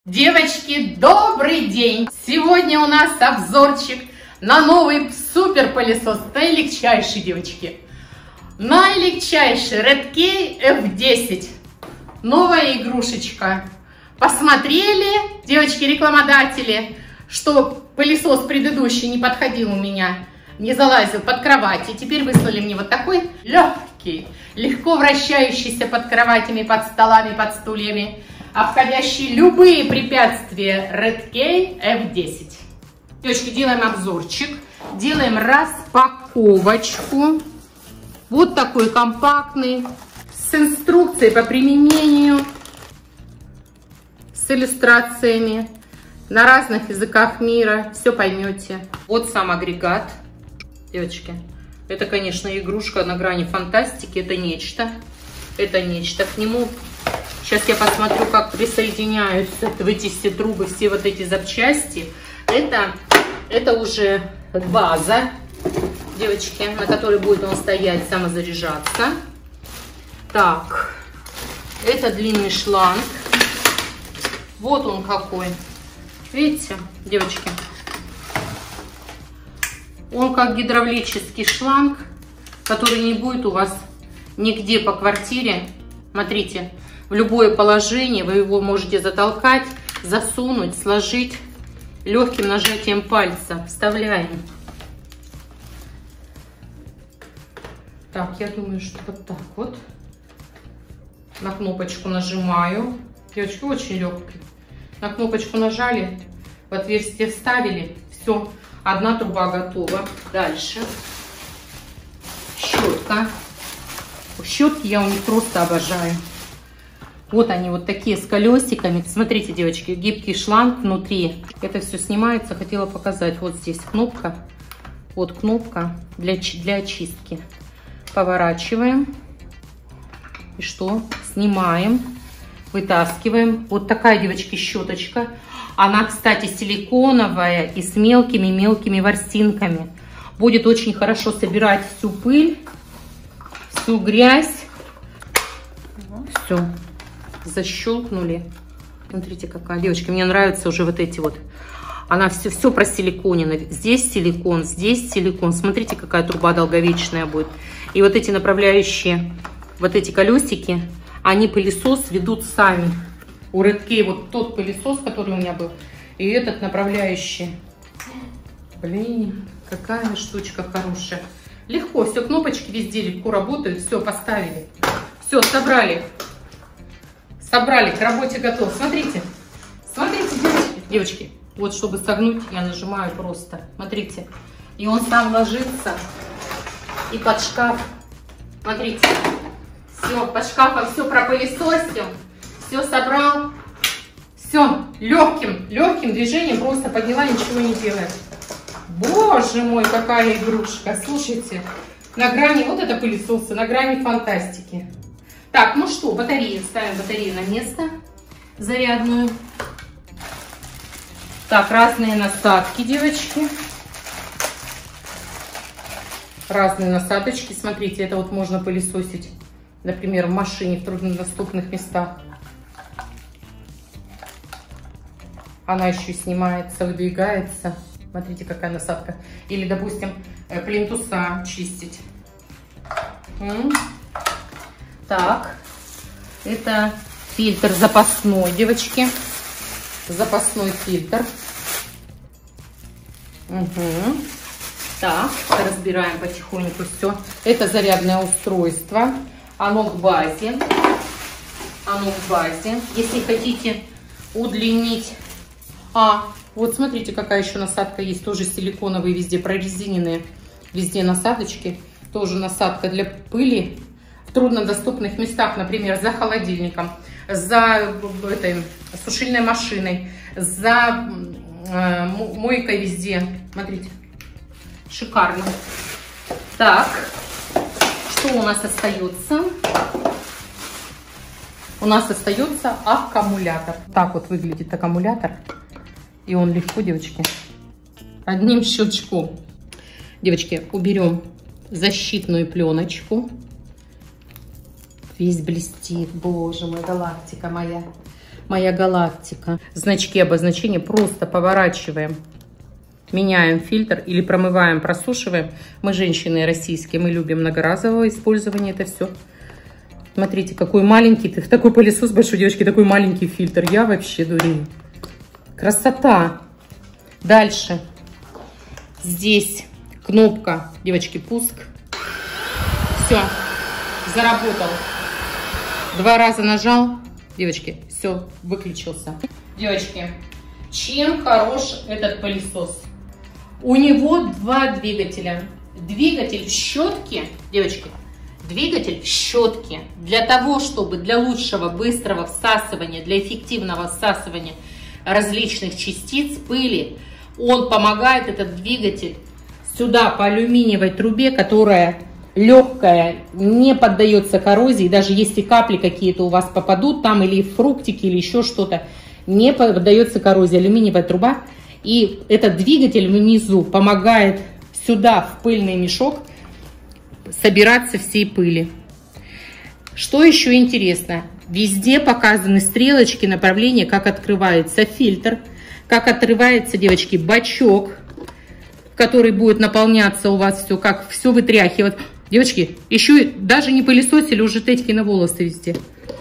Девочки, добрый день! Сегодня у нас обзорчик на новый супер пылесос, наилегчайший, девочки. Наилегчайший Redkey F10. Новая игрушечка. Посмотрели, девочки, рекламодатели, что пылесос предыдущий не подходил у меня, не залазил под кровать. И теперь выслали мне вот такой легкий, легко вращающийся под кроватями, под столами, под стульями, обходящий любые препятствия Redkey F10. Девочки, делаем обзорчик, делаем распаковочку. Вот такой компактный, с инструкцией по применению, с иллюстрациями на разных языках мира. Все поймете. Вот сам агрегат. Девочки, это, конечно, игрушка на грани фантастики. Это нечто. Это нечто. К нему сейчас я посмотрю, как присоединяются в эти все трубы, все вот эти запчасти. Это уже база, девочки, на которой будет он стоять, самозаряжаться. Так, это длинный шланг. Вот он какой. Видите, девочки? Он как гидравлический шланг, который не будет у вас нигде по квартире. Смотрите, в любое положение вы его можете затолкать, засунуть, сложить легким нажатием пальца. Вставляем. Так, я думаю, что вот так вот. На кнопочку нажимаю. Девочки, очень легкий. На кнопочку нажали, в отверстие вставили. Все, одна труба готова. Дальше. Щетка. Щетки я у них просто обожаю. Вот они вот такие с колесиками. Смотрите, девочки, гибкий шланг внутри. Это все снимается. Хотела показать. Вот здесь кнопка. Вот кнопка для очистки. Поворачиваем. И что? Снимаем. Вытаскиваем. Вот такая, девочки, щеточка. Она, кстати, силиконовая и с мелкими-мелкими ворсинками. Будет очень хорошо собирать всю пыль, всю грязь. Все. Защелкнули. Смотрите, какая. Девочки, мне нравятся уже вот эти вот. Она все просиликонена. Здесь силикон, здесь силикон. Смотрите, какая труба долговечная будет. И вот эти направляющие, вот эти колесики, они пылесос ведут сами. У Redkey вот тот пылесос, который у меня был, и этот направляющий. Блин, какая штучка хорошая. Легко, все, кнопочки везде легко работают. Все, поставили. Все, собрали. Собрали, к работе готов. Смотрите. Смотрите, девочки. Вот, чтобы согнуть, я нажимаю просто. Смотрите. И он сам ложится. И под шкаф. Смотрите. Все, под шкафом все пропылесосил. Все собрал. Все, легким движением просто подняла, ничего не делает. Боже мой, какая игрушка. Слушайте, на грани, вот это пылесосы, на грани фантастики. Так, ну что, батареи. Ставим батарею на место. Зарядную. Так, разные насадки, девочки. Разные насадочки. Смотрите, это вот можно пылесосить, например, в машине, в труднодоступных местах. Она еще снимается, выдвигается. Смотрите, какая насадка. Или, допустим, плинтуса чистить. Так, это фильтр запасной, девочки. Запасной фильтр. Угу. Так, разбираем потихоньку все. Это зарядное устройство. Оно к базе. Оно к базе. Если хотите удлинить... вот смотрите, какая еще насадка есть. Тоже силиконовые, везде прорезиненные. Везде насадочки. Тоже насадка для пыли. В труднодоступных местах, например, за холодильником, за этой сушильной машиной, за мойкой везде. Смотрите. Шикарно. Так. Что у нас остается? У нас остается аккумулятор. Так вот выглядит аккумулятор. И он легко, девочки, одним щелчком. Девочки, уберем защитную пленочку. Весь блестит. Боже мой, галактика моя. моя галактика. Значки обозначения просто поворачиваем. Меняем фильтр или промываем, просушиваем. Мы, женщины российские, мы любим многоразовое использование это все. Смотрите, какой маленький, такой пылесос большой, девочки, такой маленький фильтр. Я вообще дурею. Красота. Дальше. Здесь кнопка, девочки, пуск. Все, заработал. 2 раза нажал, девочки, все, выключился. Девочки, чем хорош этот пылесос? У него 2 двигателя. Двигатель в щетке, девочки, двигатель в щетке. Для того, чтобы для лучшего, быстрого всасывания, для эффективного всасывания различных частиц, пыли, он помогает, этот двигатель, сюда по алюминиевой трубе, которая легкая, не поддается коррозии. Даже если капли какие-то у вас попадут там, или фруктики, или еще что-то, не поддается коррозии. Алюминиевая труба. И этот двигатель внизу помогает сюда, в пыльный мешок, собираться всей пыли. Что еще интересно? Везде показаны стрелочки направления, как открывается фильтр, как открывается, девочки, бачок, который будет наполняться у вас все, как все вытряхивать. Девочки, еще даже не пылесосили, уже течки на волосы везде.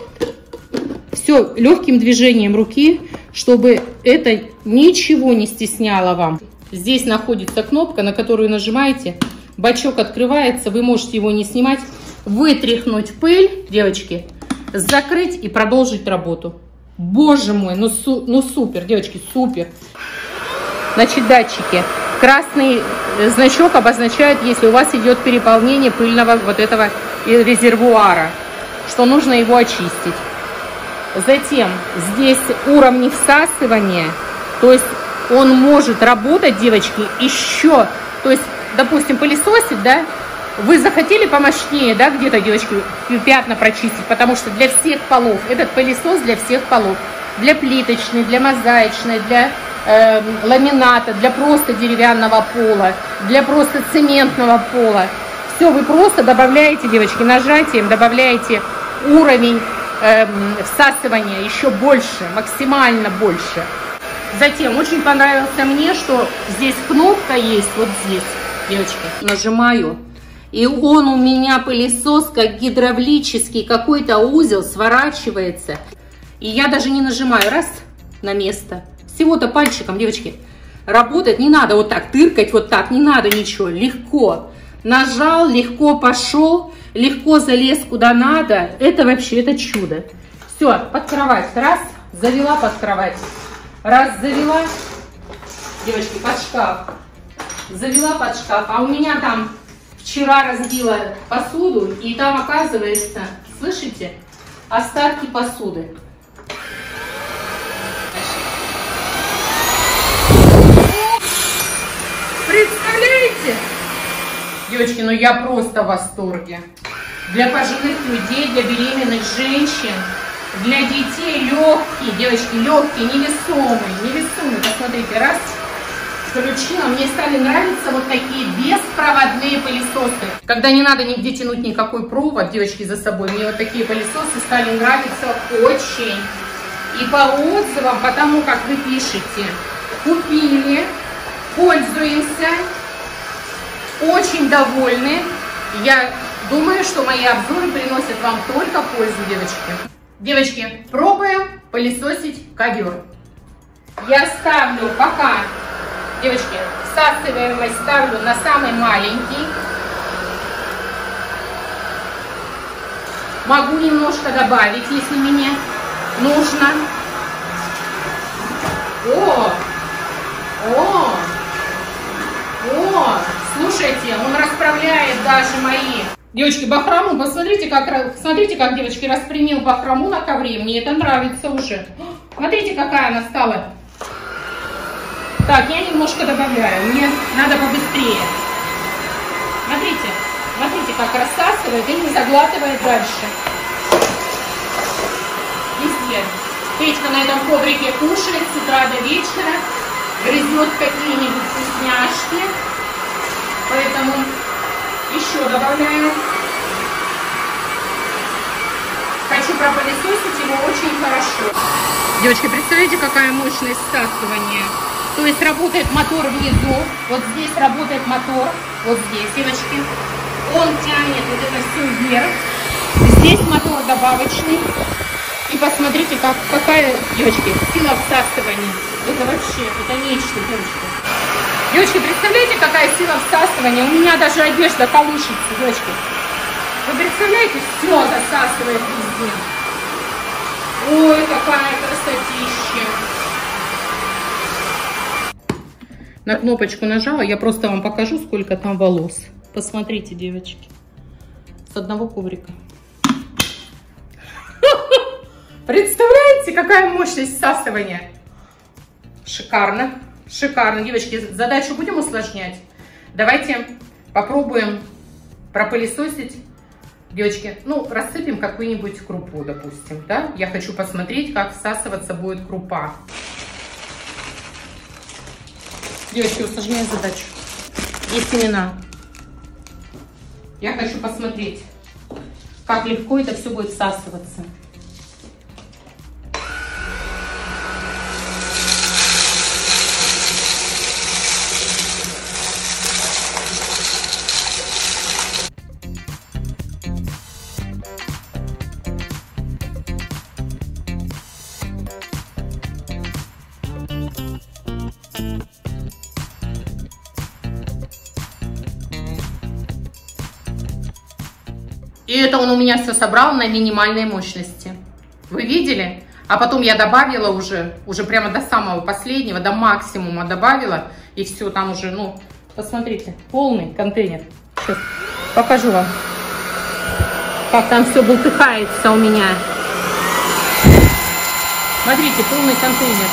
Все легким движением руки, чтобы это ничего не стесняло вам. Здесь находится кнопка, на которую нажимаете. Бачок открывается, вы можете его не снимать. Вытряхнуть пыль, девочки, закрыть и продолжить работу. Боже мой, ну супер, девочки, супер. Значит, датчики. Красный значок обозначает, если у вас идет переполнение пыльного вот этого резервуара, что нужно его очистить. Затем здесь уровни всасывания, то есть он может работать, девочки, еще, то есть, допустим, пылесосить, да, вы захотели помощнее, да, где-то, девочки, пятна прочистить, потому что для всех полов, этот пылесос для всех полов, для плиточной, для мозаичной, для ламината, для просто деревянного пола, для просто цементного пола. Все, вы просто добавляете, девочки, нажатием добавляете уровень всасывания еще больше, максимально больше. Затем очень понравился мне, что здесь кнопка есть, вот здесь, девочки, нажимаю, и он у меня пылесос как гидравлический, какой-то узел сворачивается, и я даже не нажимаю, раз, на место. Всего-то пальчиком, девочки, работает, не надо вот так тыркать, вот так, не надо ничего, легко. Нажал, легко пошел, легко залез куда надо, это вообще, это чудо. Все, под кровать, раз, завела под кровать, раз, завела, девочки, под шкаф, завела под шкаф, а у меня там вчера разбила посуду, и там оказывается, слышите, остатки посуды. Представляете? Девочки, ну я просто в восторге. Для пожилых людей, для беременных женщин, для детей легкие, девочки, легкие, невесомые. Посмотрите, раз, включила. Мне стали нравиться вот такие беспроводные пылесосы. Когда не надо нигде тянуть никакой провод, девочки, за собой, мне вот такие пылесосы стали нравиться очень. И по отзывам, по тому, как вы пишете, купили, пользуемся, очень довольны. Я думаю, что мои обзоры приносят вам только пользу, девочки. Девочки, пробуем пылесосить ковер. Я ставлю пока, девочки, всасываемость ставлю на самый маленький. Могу немножко добавить, если мне нужно. Слушайте, он расправляет даже мои. Девочки, бахрому, посмотрите, как, девочки, распрямил бахрому на ковре. Мне это нравится уже. Смотрите, какая она стала. Так, я немножко добавляю. Мне надо побыстрее. Смотрите, как рассасывает и не заглатывает дальше. Везде. Петька на этом коврике кушает с утра до вечера. Грызет какие-нибудь вкусняшки. Поэтому еще добавляю. Хочу хочу пропылесосить его очень хорошо. Девочки, представляете, какая мощность стаскивания? То есть работает мотор внизу, вот здесь работает мотор, вот здесь, девочки. Он тянет вот это все вверх. Здесь мотор добавочный. И посмотрите, какая, девочки, сила всасывания. Это вообще, это нечто, девочки. Девочки, представляете, какая сила всасывания? У меня даже одежда колышется, девочки. Вы представляете, все засасывает везде. Ой, какая красотища. На кнопочку нажала, я просто вам покажу, сколько там волос. Посмотрите, девочки. С одного коврика. Представляете, какая мощность всасывания? Шикарно. Шикарно. Девочки, задачу будем усложнять? Давайте попробуем пропылесосить. Девочки, ну, рассыпем какую-нибудь крупу, допустим, да? Я хочу посмотреть, как всасываться будет крупа. Девочки, усложняю задачу. Есть семена. Я хочу посмотреть, как легко это все будет всасываться. И это он у меня все собрал на минимальной мощности. Вы видели? А потом я добавила уже прямо до самого последнего, до максимума добавила. И все, там уже, ну, посмотрите, полный контейнер. Сейчас покажу вам, как там все бултыхается у меня. Смотрите, полный контейнер.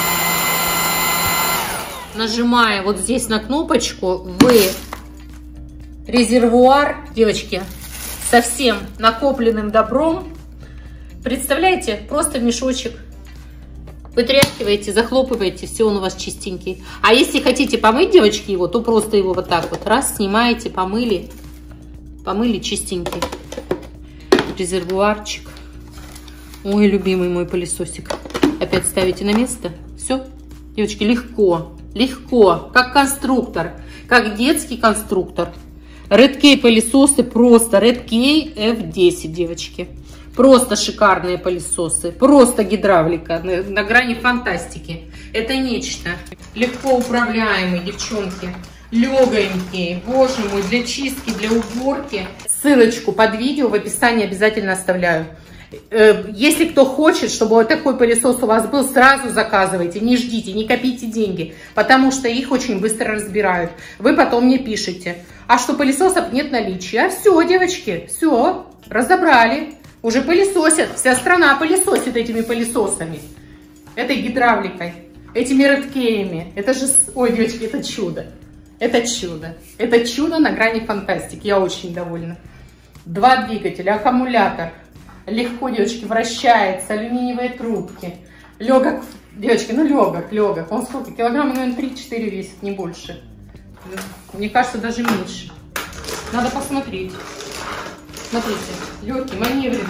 Нажимая вот здесь на кнопочку, вы резервуар, девочки, со всем накопленным добром, представляете, просто в мешочек вытряхиваете, захлопываете, все, он у вас чистенький. А если хотите помыть, девочки, его, то просто его вот так вот раз снимаете, помыли чистенький. Резервуарчик. Ой, любимый мой пылесосик. Опять ставите на место. Все, девочки, легко, легко, как конструктор, как детский конструктор. Redkey пылесосы просто, Redkey F10, девочки. Просто шикарные пылесосы, просто гидравлика на грани фантастики. Это нечто. Легко управляемый, девчонки. Легонький, боже мой, для чистки, для уборки. Ссылочку под видео в описании обязательно оставляю. Если кто хочет, чтобы вот такой пылесос у вас был, сразу заказывайте, не ждите, не копите деньги, потому что их очень быстро разбирают. Вы потом мне пишете, а что пылесосов нет наличия. А все, девочки, все, разобрали. Уже пылесосят, вся страна пылесосит этими пылесосами, этой гидравликой, этими редкеями. Это же, ой, девочки, это чудо. Это чудо. Это чудо на грани фантастики. Я очень довольна. 2 двигателя, аккумулятор. Легко, девочки, вращается, алюминиевые трубки. Легок, девочки, ну легок. Он сколько? Килограмм, наверное, 3-4 весит, не больше. Мне кажется, даже меньше. Надо посмотреть. Смотрите, легкий, маневренный.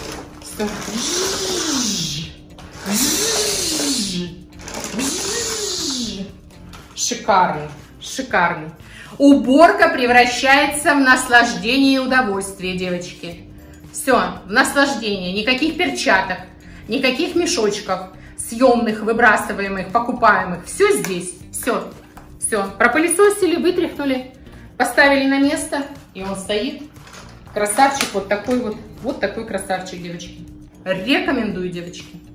Шикарный, шикарный. Уборка превращается в наслаждение и удовольствие, девочки. Все, в наслаждение. Никаких перчаток, никаких мешочков съемных, выбрасываемых, покупаемых. Все здесь. Все. Все. Пропылесосили, вытряхнули, поставили на место, и он стоит. Красавчик вот такой вот. Вот такой красавчик, девочки. Рекомендую, девочки.